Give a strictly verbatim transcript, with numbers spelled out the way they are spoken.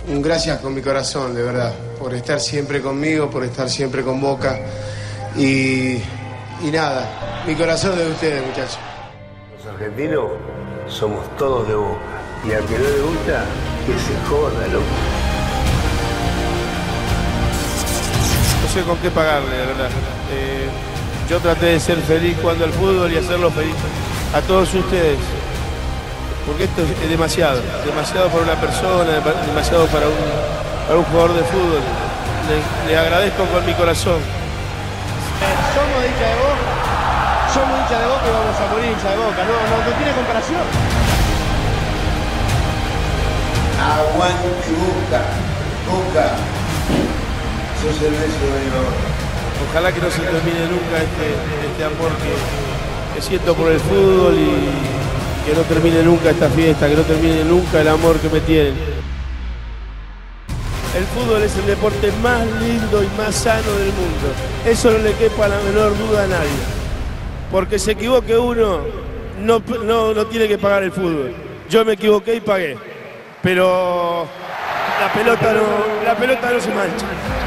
un gracias con mi corazón, de verdad, por estar siempre conmigo, por estar siempre con Boca. Y, y nada, mi corazón es de ustedes, muchachos. Los argentinos somos todos de Boca. Y al que no le gusta, que se joda, loco. No sé con qué pagarle, la verdad. Eh, yo traté de ser feliz jugando al fútbol y hacerlo feliz a todos ustedes. Porque esto es demasiado, demasiado para una persona, demasiado para un, para un jugador de fútbol. Le, le agradezco con mi corazón. Somos hincha de Boca, somos hincha de Boca y vamos a morir hincha de Boca, no, no, no tiene comparación. Aguante Boca, Boca, sos el beso de mi mamá. Ojalá que no se termine nunca este, este amor que, que siento por el fútbol y que no termine nunca esta fiesta, que no termine nunca el amor que me tienen. El fútbol es el deporte más lindo y más sano del mundo. Eso no le quepa la menor duda a nadie. Porque se equivoque uno, no, no, no tiene que pagar el fútbol. Yo me equivoqué y pagué. Pero la pelota no, la pelota no se mancha.